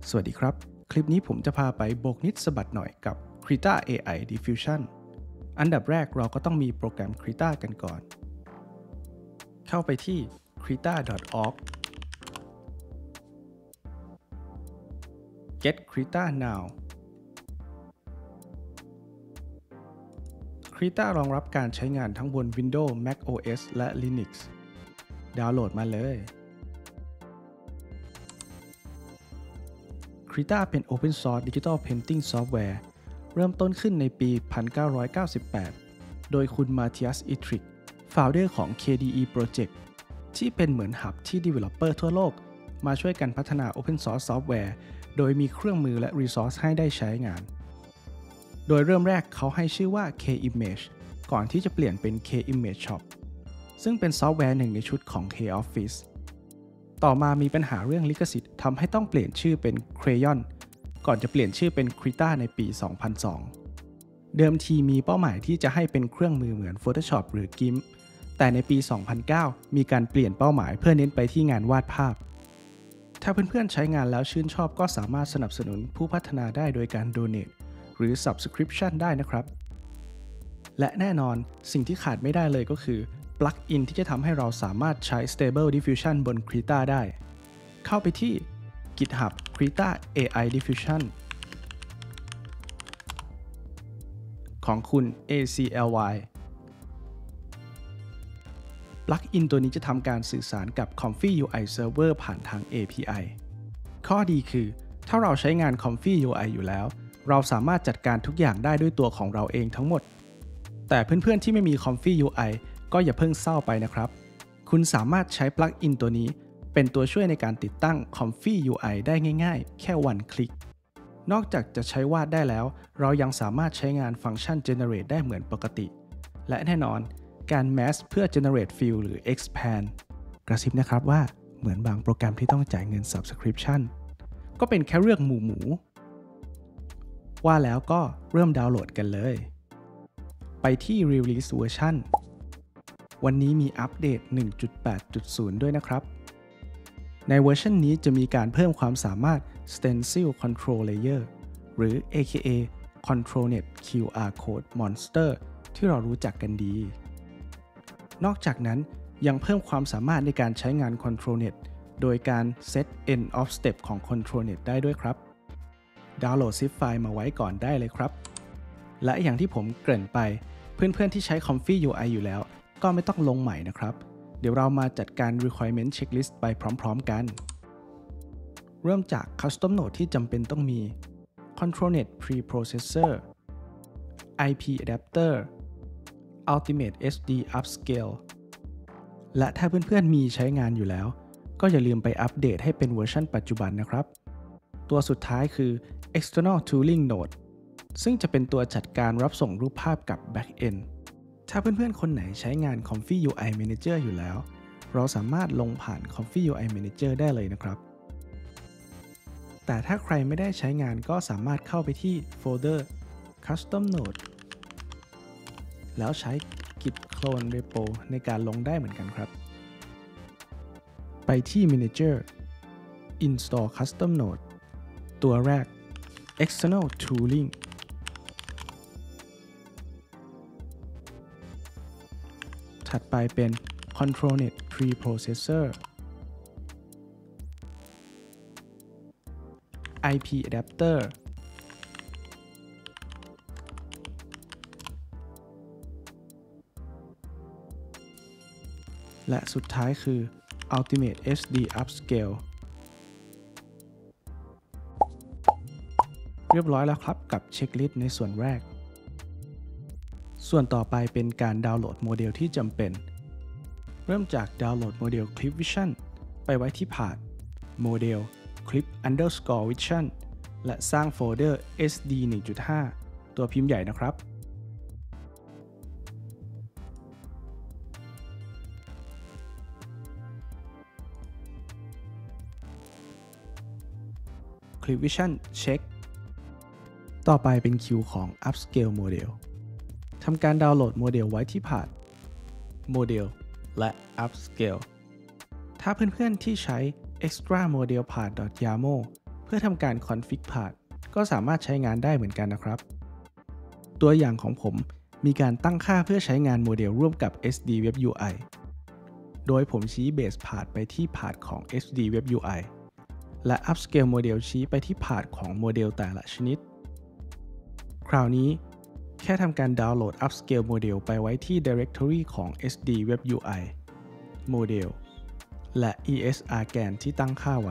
สวัสดีครับคลิปนี้ผมจะพาไปโบกนิดสะบัดหน่อยกับ Krita AI Diffusion อันดับแรกเราก็ต้องมีโปรแกรม Krita กันก่อนเข้าไปที่ krita.org get Krita now Krita รองรับการใช้งานทั้งบน Windows Mac OS และ Linux ดาวน์โหลดมาเลย Krita เป็น Open Source Digital Painting Software เริ่มต้นขึ้นในปี 1998 โดยคุณ Matthias Ittrich Founder ของ KDE Project ที่เป็นเหมือนหับที่ Developer ทั่วโลกมาช่วยกันพัฒนา Open Source Software โดยมีเครื่องมือและ Resource ให้ได้ใช้งานโดยเริ่มแรกเขาให้ชื่อว่า K-Image ก่อนที่จะเปลี่ยนเป็น K-Image Shop ซึ่งเป็นซอฟต์แวร์หนึ่งในชุดของ K-Office ต่อมามีปัญหาเรื่องลิขสิทธิ์ทำให้ต้องเปลี่ยนชื่อเป็น Crayon ก่อนจะเปลี่ยนชื่อเป็น Krita ในปี 2002 เดิมทีมีเป้าหมายที่จะให้เป็นเครื่องมือเหมือน Photoshop หรือ GIMP แต่ในปี 2009 มีการเปลี่ยนเป้าหมายเพื่อเน้นไปที่งานวาดภาพถ้าเพื่อนๆใช้งานแล้วชื่นชอบก็สามารถสนับสนุนผู้พัฒนาได้โดยการ Donate หรือ Subscription ได้นะครับและแน่นอนสิ่งที่ขาดไม่ได้เลยก็คือปลั๊กอินที่จะทำให้เราสามารถใช้ Stable Diffusion บน Krita ได้เข้าไปที่ GitHub Krita AI Diffusion ของคุณ ACLY ปลั๊กอินตัวนี้จะทำการสื่อสารกับ Comfy UI Server ผ่านทาง API ข้อดีคือถ้าเราใช้งาน Comfy UI อยู่แล้วเราสามารถจัดการทุกอย่างได้ด้วยตัวของเราเองทั้งหมดแต่เพื่อนๆที่ไม่มี Comfy UI ก็อย่าเพิ่งเศร้าไปนะครับคุณสามารถใช้ปลั๊กอินตัวนี้เป็นตัวช่วยในการติดตั้ง Comfy UI ได้ง่ายๆแค่วันคลิกนอกจากจะใช้วาดได้แล้วเรายังสามารถใช้งานฟังก์ชัน Generate ได้เหมือนปกติและแน่นอนการ Mask เพื่อ Generate Fill หรือ Expand กระซิบนะครับว่าเหมือนบางโปรแกรมที่ต้องจ่ายเงิน Subscription ก็เป็นแค่เรื่องหมูว่าแล้วก็เริ่มดาวน์โหลดกันเลยไปที่ Release Version วันนี้มีอัปเดต 1.8.0 ด้วยนะครับในเวอร์ชันนี้จะมีการเพิ่มความสามารถ Stencil Control Layer หรือ AKA ControlNet QR Code Monster ที่เรารู้จักกันดีนอกจากนั้นยังเพิ่มความสามารถในการใช้งาน ControlNet โดยการ Set End of Step ของ ControlNet ได้ด้วยครับดาวน์โหลด zip ไฟล์มาไว้ก่อนได้เลยครับและอย่างที่ผมเกริ่นไปเพื่อนๆที่ใช้ Comfy UI อยู่แล้วก็ไม่ต้องลงใหม่นะครับเดี๋ยวเรามาจัดการ requirement checklist ไปพร้อมๆกันเริ่มจาก custom node ที่จำเป็นต้องมี ControlNet Preprocessor IP Adapter Ultimate SD Upscale และถ้าเพื่อนๆมีใช้งานอยู่แล้วก็อย่าลืมไปอัปเดตให้เป็นเวอร์ชันปัจจุบันนะครับตัวสุดท้ายคือ External Tooling Node ซึ่งจะเป็นตัวจัดการรับส่งรูปภาพกับ Backend ถ้าเพื่อนๆคนไหนใช้งาน Comfy UI Manager อยู่แล้วเราสามารถลงผ่าน Comfy UI Manager ได้เลยนะครับแต่ถ้าใครไม่ได้ใช้งานก็สามารถเข้าไปที่โฟลเดอร์ Custom Node แล้วใช้ Git Clone Repo ในการลงได้เหมือนกันครับไปที่ Manager Install Custom Node ตัวแรก External Tooling ถัดไปเป็น ControlNet Preprocessor IP Adapterและสุดท้ายคือ Ultimate SD Upscale เรียบร้อยแล้วครับกับเช็คลิสต์ในส่วนแรกส่วนต่อไปเป็นการดาวน์โหลดโมเดลที่จำเป็นเริ่มจากดาวน์โหลดโมเดล Clip Vision ไปไว้ที่ Path Model Clip_Vision และสร้างโฟลเดอร์ SD 1.5 ตัวพิมพ์ใหญ่นะครับClip Vision เช็คต่อไปเป็นคิวของ Upscale Model ทำการดาวน์โหลดโมเดลไว้ที่ Path Model และ Upscale ถ้าเพื่อนๆที่ใช้ Extra Model Path.yaml พื่อทำการ config path ก็สามารถใช้งานได้เหมือนกันนะครับตัวอย่างของผมมีการตั้งค่าเพื่อใช้งานโมเดลร่วมกับ SD Web UI โดยผมชี้ Base Path ไปที่ Path ของ SD Web UI และ Upscale โมเดลชี้ไปที่ Path ของโมเดลแต่ละชนิดคราวนี้แค่ทำการดาวน์โหลด Upscale โมเดลไปไว้ที่ Directory ของ SD Web UI โมเดลและ ESRGAN ที่ตั้งค่าไว้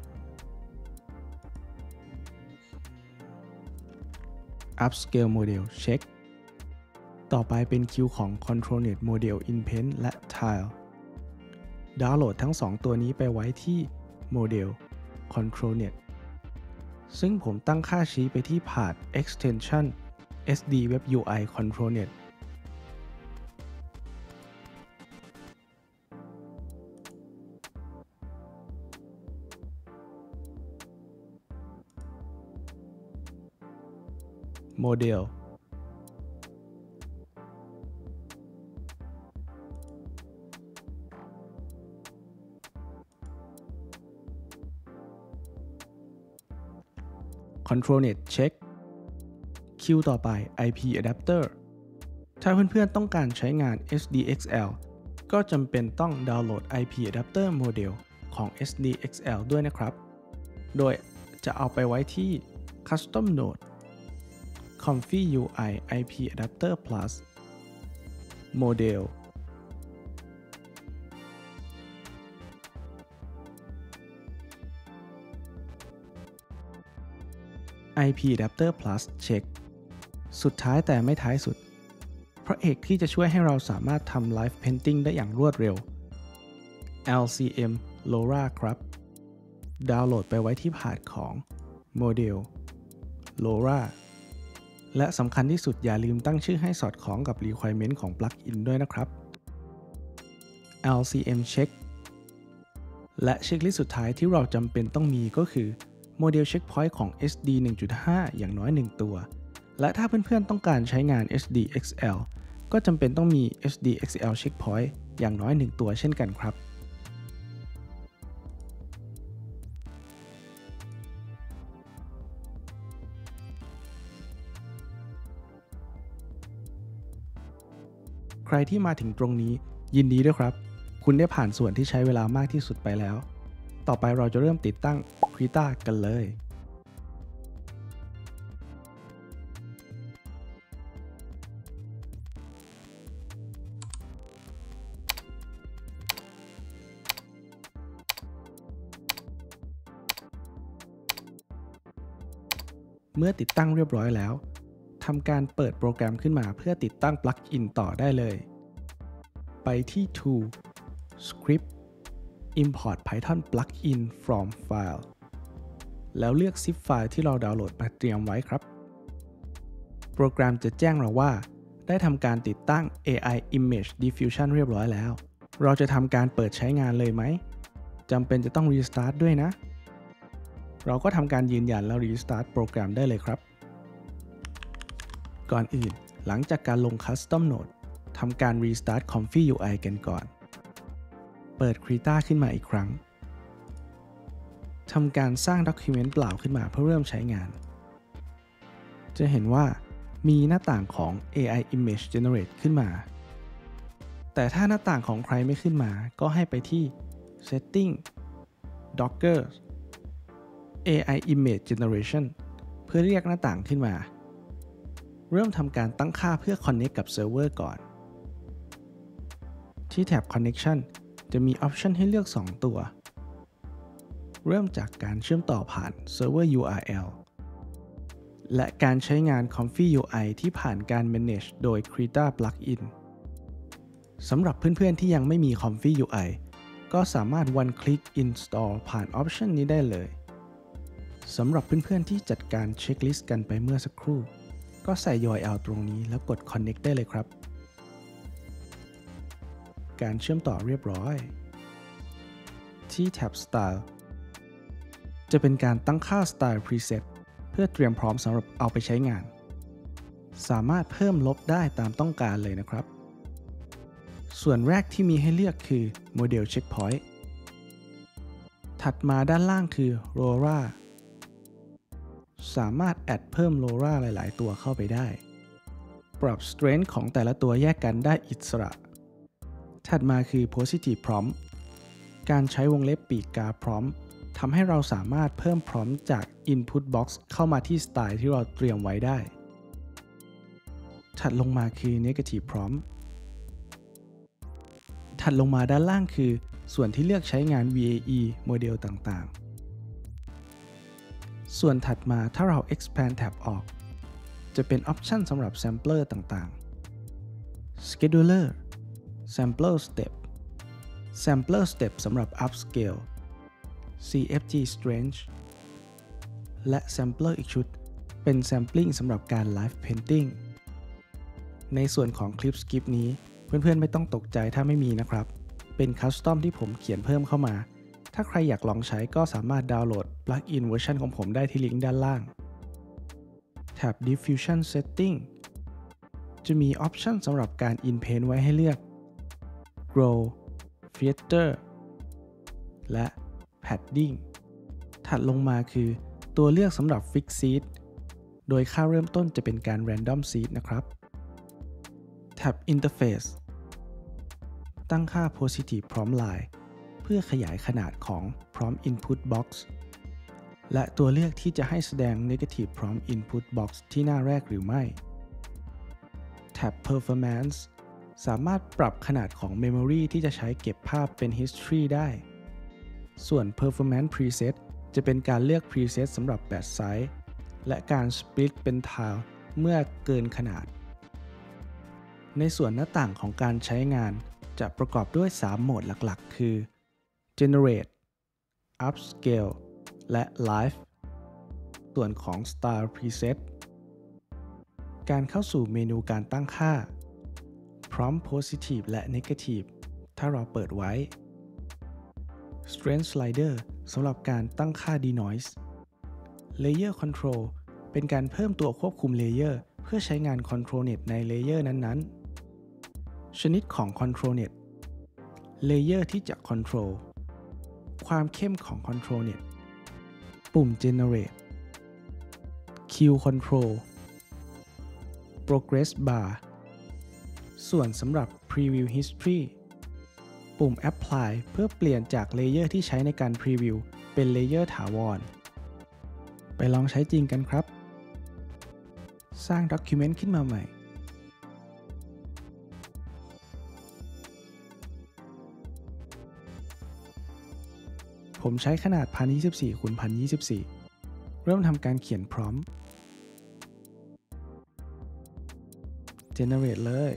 Upscale โมเดลเช็คต่อไปเป็นคิวของ ControlNet Model Intent และ Tile ดาวน์โหลดทั้ง2ตัวนี้ไปไว้ที่โมเดล ControlNet ซึ่งผมตั้งค่าชี้ไปที่ Path Extension SD Web UI ControlNetโมเดลControlNet เช็คคิวต่อไป IP Adapter ถ้าเพื่อนๆต้องการใช้งาน SDXL ก็จำเป็นต้องดาวน์โหลด IP Adapter Model ของ SDXL ด้วยนะครับโดยจะเอาไปไว้ที่ Custom Node Comfy UI IP Adapter Plus Model IP Adapter Plus เช็คสุดท้ายแต่ไม่ท้ายสุดพระเอกที่จะช่วยให้เราสามารถทำ Live Painting ได้อย่างรวดเร็ว LCM LoRa ครับดาวน์โหลดไปไว้ที่พาธของโมเดล LoRa และสำคัญที่สุดอย่าลืมตั้งชื่อให้สอดคล้องกับ requirement ของ plugin ด้วยนะครับ LCM check และเช็คลิสต์สุดท้ายที่เราจำเป็นต้องมีก็คือโมเดล Checkpoint ของ SD 1.5 อย่างน้อย1ตัวและถ้าเพื่อนๆต้องการใช้งาน SDXL ก็จำเป็นต้องมี SDXL Checkpoint อย่างน้อย1ตัวเช่นกันครับใครที่มาถึงตรงนี้ยินดีด้วยครับคุณได้ผ่านส่วนที่ใช้เวลามากที่สุดไปแล้วต่อไปเราจะเริ่มติดตั้ง Krita กันเลยเมื่อติดตั้งเรียบร้อยแล้วทำการเปิดโปรแกรมขึ้นมาเพื่อติดตั้งปลั๊กอินต่อได้เลยไปที่ Tool Script Import Python Plugin from File แล้วเลือก zip ไฟล์ที่เราดาวน์โหลดมาเตรียมไว้ครับโปรแกรมจะแจ้งเราว่าได้ทำการติดตั้ง AI Image Diffusion เรียบร้อยแล้วเราจะทำการเปิดใช้งานเลยไหมจำเป็นจะต้อง Restart ด้วยนะเราก็ทำการยืนยันแล้ว Restart โปรแกรมได้เลยครับก่อนอื่นหลังจากการลง Custom Node ทำการ Restart Comfy UI กันก่อนเปิด Krita ขึ้นมาอีกครั้งทำการสร้าง Document เปล่าขึ้นมาเพื่อเริ่มใช้งานจะเห็นว่ามีหน้าต่างของ AI Image Generate ขึ้นมาแต่ถ้าหน้าต่างของใครไม่ขึ้นมาก็ให้ไปที่ Setting Docker AI Image Generation เพื่อเรียกหน้าต่างขึ้นมาเริ่มทำการตั้งค่าเพื่อ Connect กับเซิร์ฟเวอร์ก่อนที่แท็บ Connection จะมี Option ให้เลือก2ตัวเริ่มจากการเชื่อมต่อผ่าน Server URL และการใช้งาน Comfy UI ที่ผ่านการ Manage โดย Krita Plugin สำหรับเพื่อนๆที่ยังไม่มี Comfy UI ก็สามารถ One Click Install ผ่าน Option นี้ได้เลยสำหรับเพื่อนๆที่จัดการเช็คลิสต์กันไปเมื่อสักครู่ก็ใส่ URL ตรงนี้แล้วกด Connect ได้เลยครับการเชื่อมต่อเรียบร้อยที่แท็บ Style จะเป็นการตั้งค่า Style Preset เพื่อเตรียมพร้อมสำหรับเอาไปใช้งานสามารถเพิ่มลบได้ตามต้องการเลยนะครับส่วนแรกที่มีให้เลือกคือ Model Checkpoint ถัดมาด้านล่างคือ LoRa สามารถแอดเพิ่ม LoRa หลายๆตัวเข้าไปได้ปรับ strength ของแต่ละตัวแยกกันได้อิสระถัดมาคือ positive prompt การใช้วงเล็บปีกกา prompt ทำให้เราสามารถเพิ่ม prompt จาก input box เข้ามาที่สไตล์ที่เราเตรียมไว้ได้ถัดลงมาคือ negative prompt ถัดลงมาด้านล่างคือส่วนที่เลือกใช้งาน VAE โมเดลต่างๆส่วนถัดมาถ้าเรา expand tab ออกจะเป็นออปชันสำหรับ sampler ต่างๆ scheduler sampler step sampler step สำหรับ upscale CFG strength และ sampler อีกชุดเป็น sampling สำหรับการ live painting ในส่วนของ clip skip นี้เพื่อนๆไม่ต้องตกใจถ้าไม่มีนะครับเป็นคัสตอมที่ผมเขียนเพิ่มเข้ามาถ้าใครอยากลองใช้ก็สามารถดาวน์โหลด plugin เวอร์ชันของผมได้ที่ลิงก์ด้านล่างแท็บ diffusion setting จะมีออปชันสำหรับการ in paint ไว้ให้เลือก grow filter และ padding ถัดลงมาคือตัวเลือกสำหรับ fix seed โดยค่าเริ่มต้นจะเป็นการ random seed นะครับแท็บ interface ตั้งค่า positive prompt line เพื่อขยายขนาดของ prompt input box และตัวเลือกที่จะให้แสดง negative prompt input box ที่หน้าแรกหรือไม่แท็บ performance สามารถปรับขนาดของ memory ที่จะใช้เก็บภาพเป็น history ได้ส่วน performance preset จะเป็นการเลือก preset สำหรับแบบไซส์และการ split เป็น tile เมื่อเกินขนาดในส่วนหน้าต่างของการใช้งานจะประกอบด้วย3โหมดหลักๆคือ generate upscale และ live ส่วนของ style preset การเข้าสู่เมนูการตั้งค่า prompt positive และ negative ถ้าเราเปิดไว้ strength slider สำหรับการตั้งค่า denoise layer control เป็นการเพิ่มตัวควบคุมเลเยอร์เพื่อใช้งาน control net ในเลเยอร์นั้นๆชนิดของ control net เลเยอร์ที่จะ control ความเข้มของ control net ปุ่ม generate queue control progress bar ส่วนสำหรับ preview history ปุ่ม apply เพื่อเปลี่ยนจากเลเยอร์ที่ใช้ในการ preview เป็นเลเยอร์ถาวรไปลองใช้จริงกันครับสร้าง document ขึ้นมาใหม่ผมใช้ขนาด 1024 x 1024 เริ่มทำการเขียน prompt generate เลย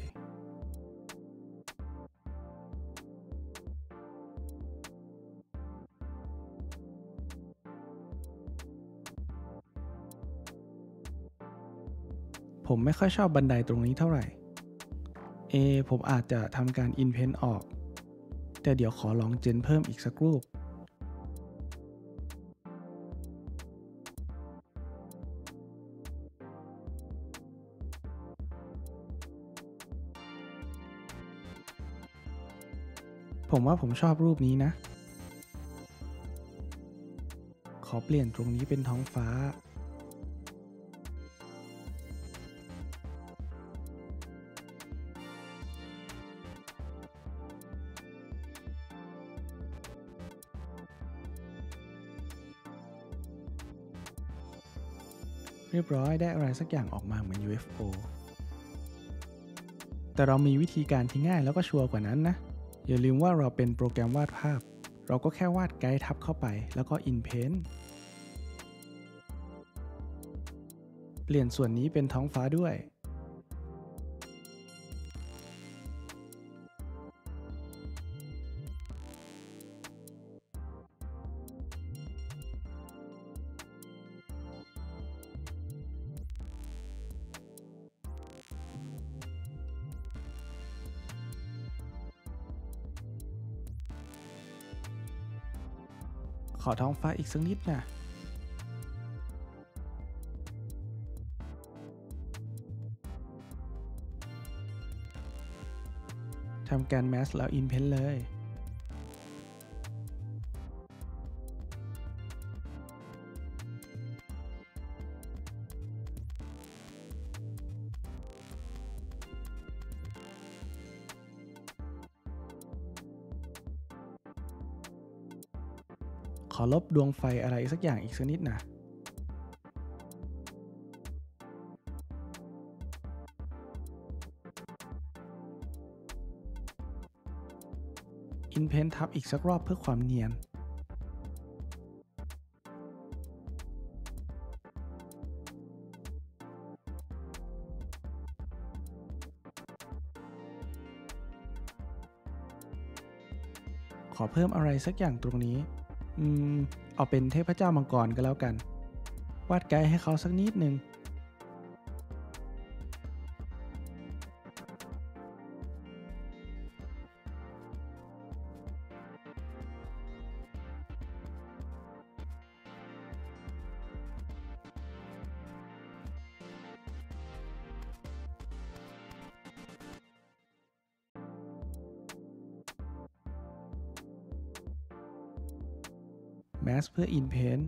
ผมไม่ค่อยชอบบันไดตรงนี้เท่าไหร่ผมอาจจะทำการ in paint ออกแต่เดี๋ยวขอลองเจนเพิ่มอีกสักรูปผมว่าผมชอบรูปนี้นะขอเปลี่ยนตรงนี้เป็นท้องฟ้าเรียบร้อยได้อะไรสักอย่างออกมาเหมือน UFO แต่เรามีวิธีการที่ง่ายแล้วก็ชัวร์กว่านั้นนะอย่าลืมว่าเราเป็นโปรแกรมวาดภาพเราก็แค่วาดไกด์ทับเข้าไปแล้วก็ in paint เปลี่ยนส่วนนี้เป็นท้องฟ้าด้วยขอท้องฟ้าอีกสักนิดนะทำการ mask แล้ว in paint เลยขอลบดวงไฟอะไรสักอย่างอีกสักนิดนะอินเพนทับอีกสักรอบเพื่อความเนียนขอเพิ่มอะไรสักอย่างตรงนี้เอาเป็นเทพเจ้ามังกรก็แล้วกันวาดไกด์ให้เขาสักนิดนึงแมสเพื่ออินเพน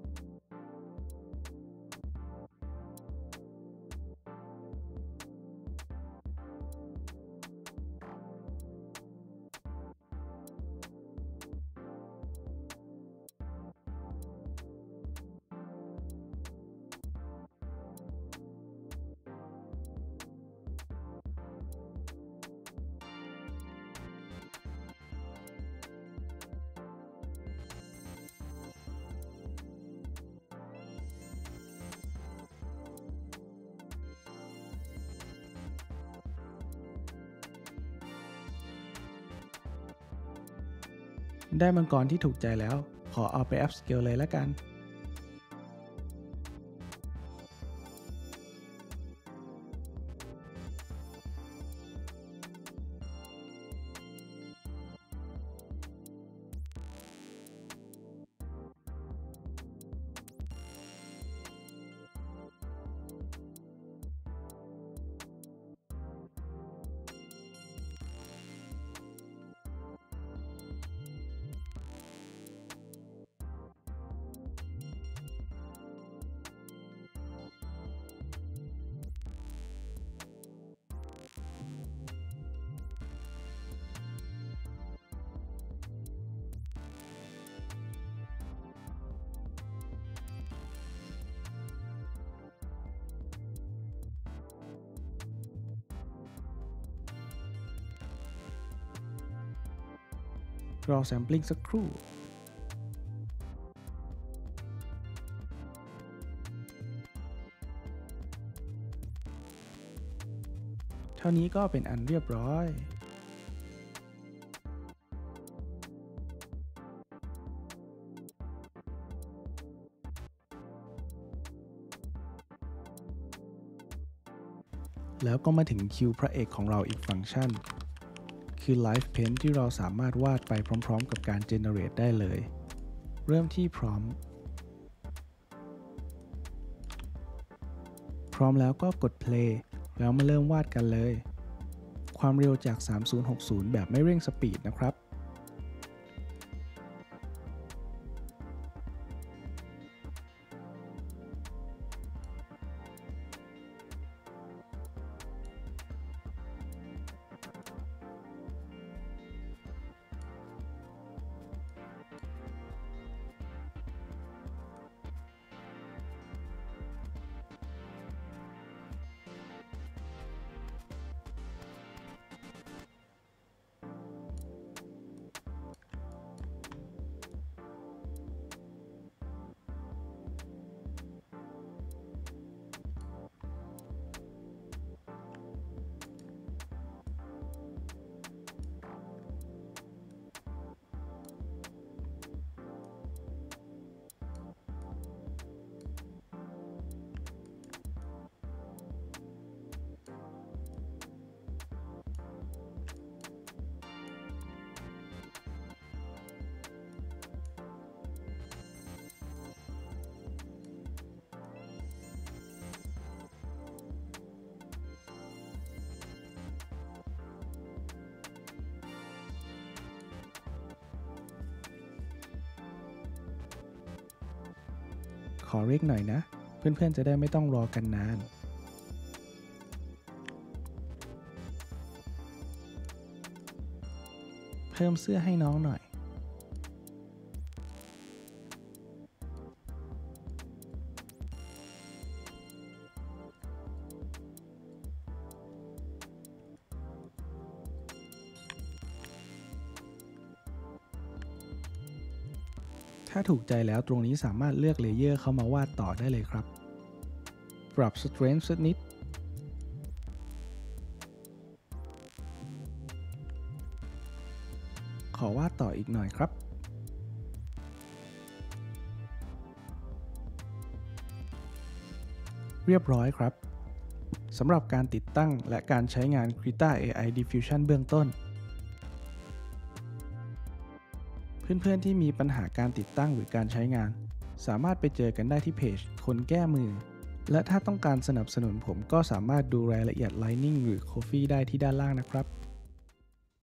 ได้มังกรที่ถูกใจแล้วขอเอาไปอัพสเกลเลยแล้วกันรอแซมปลิ้งสักครู่เท่านี้ก็เป็นอันเรียบร้อยแล้วก็มาถึงคิวพระเอกของเราอีกฟังก์ชันคือ Live Paint ที่เราสามารถวาดไปพร้อมๆกับการ Generate ได้เลยเริ่มที่พร้อมแล้วก็กด Play แล้วมาเริ่มวาดกันเลยความเร็วจาก3060แบบไม่เร่งสปีดนะครับขอเรียกหน่อยนะเพื่อนๆจะได้ไม่ต้องรอกันนานเพิ่มเสื้อให้น้องหน่อยถ้าถูกใจแล้วตรงนี้สามารถเลือกเลเยอร์เข้ามาวาดต่อได้เลยครับปรับ Strength สักนิดขอวาดต่ออีกหน่อยครับเรียบร้อยครับสำหรับการติดตั้งและการใช้งาน Krita AI Diffusion เบื้องต้นเพื่อนๆที่มีปัญหาการติดตั้งหรือการใช้งานสามารถไปเจอกันได้ที่เพจคนแก้มือและถ้าต้องการสนับสนุนผมก็สามารถดูรายละเอียด Lightning หรือ Ko-fi ได้ที่ด้านล่างนะครับ